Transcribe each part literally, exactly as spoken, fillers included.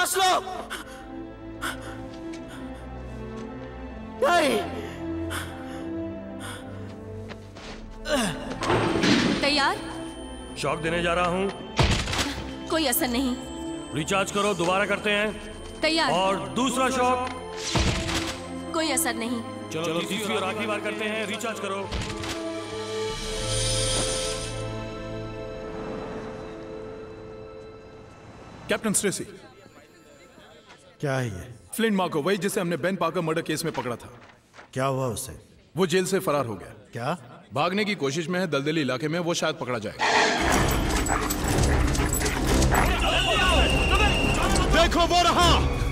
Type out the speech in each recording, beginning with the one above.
सांस लो। नहीं। तैयार? शॉक देने जा रहा हूं। कोई असर नहीं। रिचार्ज करो, दोबारा करते हैं। तैयार। और दूसरा शॉक। कोई असर नहीं। चलो, चलो तीसरी और आखिरी बार करते हैं। रिचार्ज करो। कैप्टन स्ट्रेसी। क्या है ये? फ्लिंट मार्को, वही जिसे हमने बेन पार्कर मर्डर केस में पकड़ा था। क्या हुआ उसे? वो जेल से फरार हो गया। क्या? भागने की कोशिश में है दलदली इलाके में, वो शायद पकड़ा जाएगा। देखो वो रहा।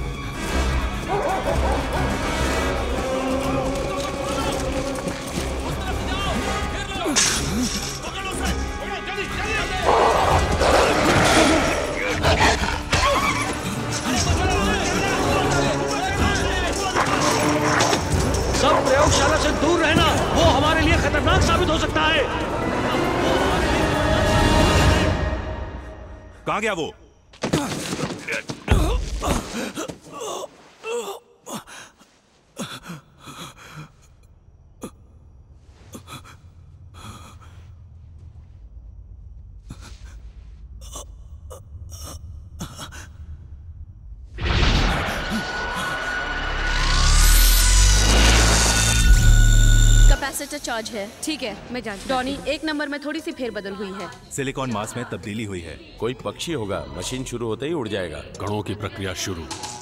सब प्रयोगशाला से दूर रहना, वो हमारे लिए खतरनाक साबित हो सकता है। कहां गया वो? कैपेसिटर चार्ज है। ठीक है, मैं जानती हूं। डॉनी, एक नंबर में थोड़ी सी फेरबदल हुई है। सिलिकॉन मास में तब्दीली हुई है। कोई पक्षी होगा, मशीन शुरू होते ही उड़ जाएगा। कणों की प्रक्रिया शुरू।